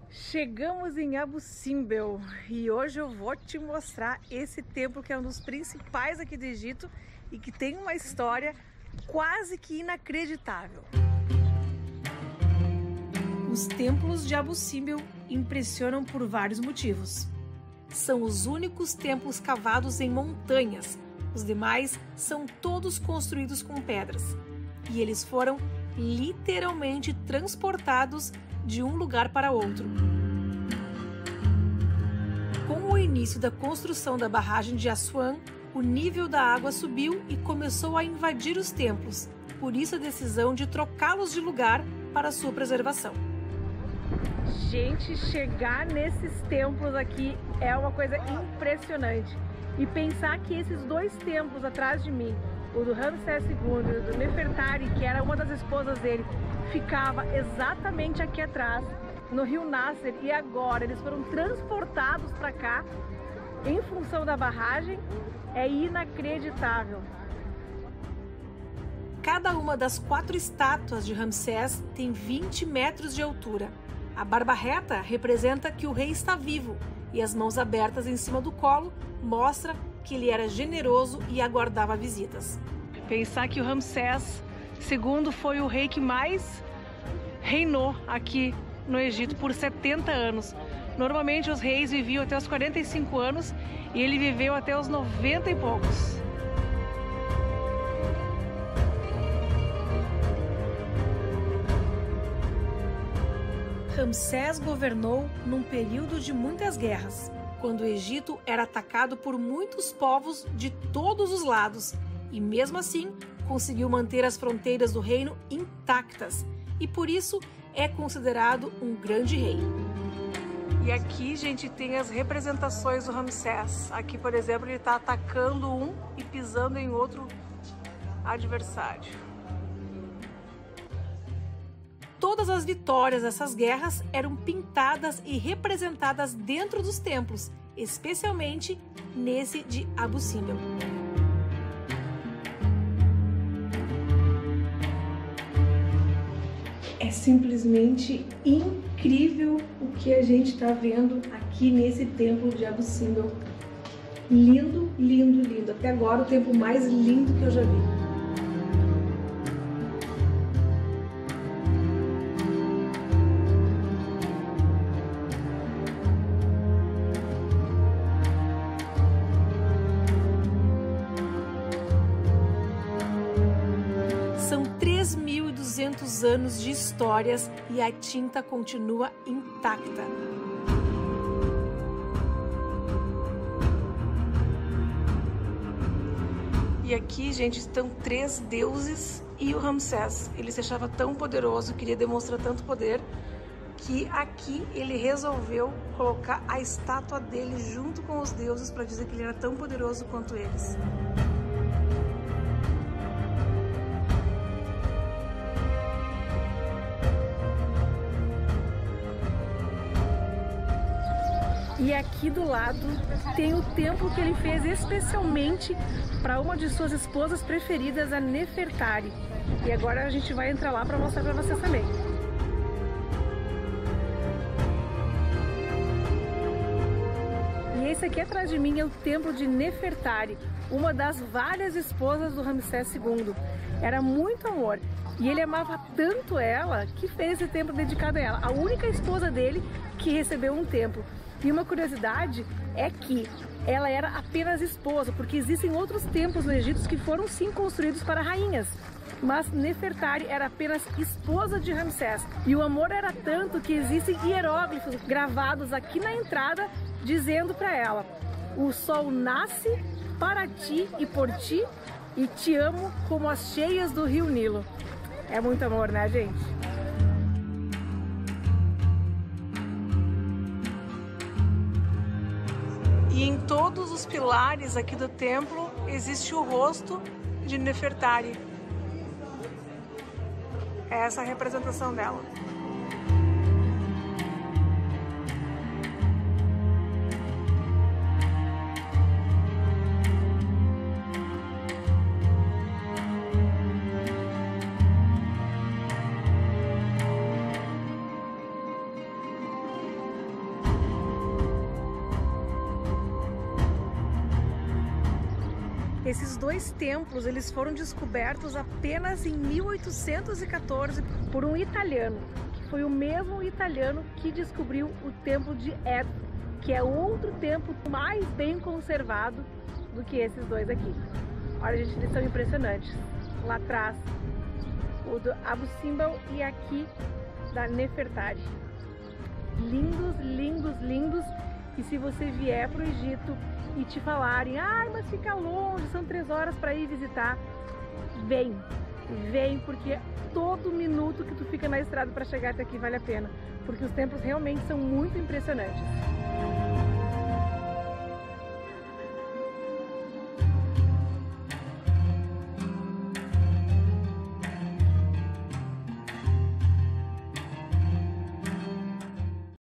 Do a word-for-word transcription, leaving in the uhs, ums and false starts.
Chegamos em Abu Simbel e hoje eu vou te mostrar esse templo que é um dos principais aqui do Egito e que tem uma história quase que inacreditável. Os templos de Abu Simbel impressionam por vários motivos. São os únicos templos cavados em montanhas, os demais são todos construídos com pedras e eles foram literalmente transportados de um lugar para outro. Com o início da construção da barragem de Assuan, o nível da água subiu e começou a invadir os templos, por isso a decisão de trocá-los de lugar para sua preservação. Gente, chegar nesses templos aqui é uma coisa impressionante. E pensar que esses dois templos atrás de mim, o do Ramsés segundo e o do Nefertari, que era uma das esposas dele, ficava exatamente aqui atrás, no rio Nasser, e agora eles foram transportados para cá em função da barragem, é inacreditável. Cada uma das quatro estátuas de Ramsés tem vinte metros de altura. A barba reta representa que o rei está vivo e as mãos abertas em cima do colo mostra que ele era generoso e aguardava visitas. Pensar que o Ramsés segundo foi o rei que mais reinou aqui no Egito por setenta anos. Normalmente os reis viviam até os quarenta e cinco anos e ele viveu até os noventa e poucos. Ramsés governou num período de muitas guerras, quando o Egito era atacado por muitos povos de todos os lados e mesmo assim conseguiu manter as fronteiras do reino intactas e por isso é considerado um grande rei. E aqui, gente, tem as representações do Ramsés. Aqui, por exemplo, ele está atacando um e pisando em outro adversário. Todas as vitórias dessas guerras eram pintadas e representadas dentro dos templos, especialmente nesse de Abu Simbel. É simplesmente incrível o que a gente está vendo aqui nesse templo de Abu Simbel. Lindo, lindo, lindo. Até agora o templo mais lindo que eu já vi. São três mil e duzentos anos de histórias e a tinta continua intacta. E aqui, gente, estão três deuses e o Ramsés. Ele se achava tão poderoso, queria demonstrar tanto poder, que aqui ele resolveu colocar a estátua dele junto com os deuses para dizer que ele era tão poderoso quanto eles. E aqui do lado tem o templo que ele fez especialmente para uma de suas esposas preferidas, a Nefertari. E agora a gente vai entrar lá para mostrar para vocês também. E esse aqui atrás de mim é o templo de Nefertari, uma das várias esposas do Ramsés segundo. Era muito amor. E ele amava tanto ela que fez esse templo dedicado a ela. A única esposa dele que recebeu um templo. E uma curiosidade é que ela era apenas esposa, porque existem outros templos no Egito que foram sim construídos para rainhas. Mas Nefertari era apenas esposa de Ramsés. E o amor era tanto que existem hieróglifos gravados aqui na entrada dizendo para ela: o sol nasce para ti e por ti e te amo como as cheias do rio Nilo. É muito amor, né, gente? E em todos os pilares aqui do templo existe o rosto de Nefertari. É essa a representação dela. Esses dois templos, eles foram descobertos apenas em mil oitocentos e quatorze por um italiano, que foi o mesmo italiano que descobriu o templo de Edfu, que é outro templo mais bem conservado do que esses dois aqui. Olha, gente, eles são impressionantes. Lá atrás, o do Abu Simbel e aqui da Nefertari. Lindos, lindos, lindos. E se você vier para o Egito e te falarem, ai, mas fica longe, são três horas para ir visitar, vem, vem, porque todo minuto que tu fica na estrada para chegar até aqui vale a pena, porque os templos realmente são muito impressionantes.